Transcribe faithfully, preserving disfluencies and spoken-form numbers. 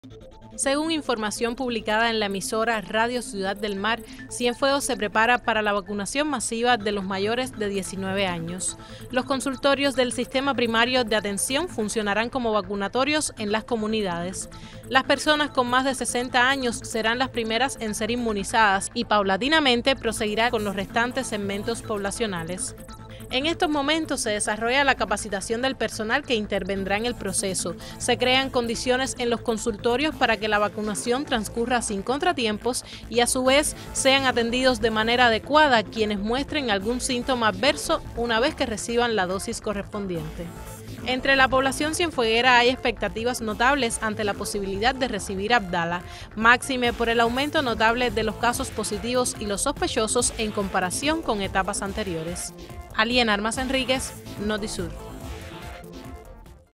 Según información publicada en la emisora Radio Ciudad del Mar, Cienfuegos se prepara para la vacunación masiva de los mayores de diecinueve años. Los consultorios del sistema primario de atención funcionarán como vacunatorios en las comunidades. Las personas con más de sesenta años serán las primeras en ser inmunizadas y paulatinamente proseguirá con los restantes segmentos poblacionales. En estos momentos se desarrolla la capacitación del personal que intervendrá en el proceso. Se crean condiciones en los consultorios para que la vacunación transcurra sin contratiempos y a su vez sean atendidos de manera adecuada quienes muestren algún síntoma adverso una vez que reciban la dosis correspondiente. Entre la población cienfueguera hay expectativas notables ante la posibilidad de recibir Abdala, máxime por el aumento notable de los casos positivos y los sospechosos en comparación con etapas anteriores. Aliena Armas Enríquez, Notisur.